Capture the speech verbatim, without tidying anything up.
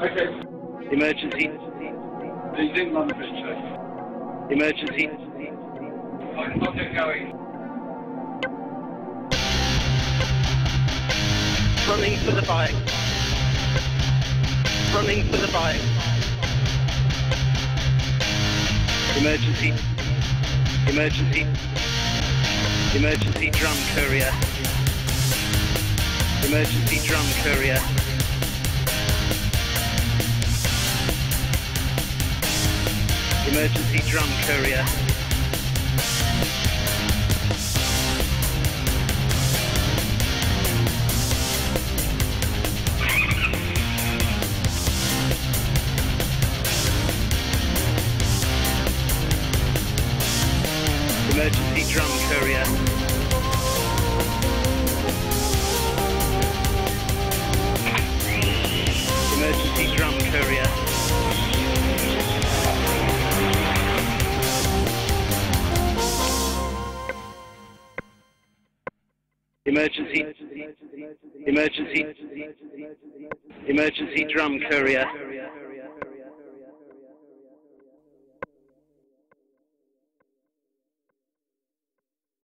Okay. Emergency. He's in London Bridge. Emergency. I'll get going. Running for the bike. Running for the bike. Emergency. Emergency. Emergency drum courier. Emergency drum courier. Emergency drum courier. Emergency drum courier. Emergency drum courier. Emergency. Emergency. Emergency drum courier.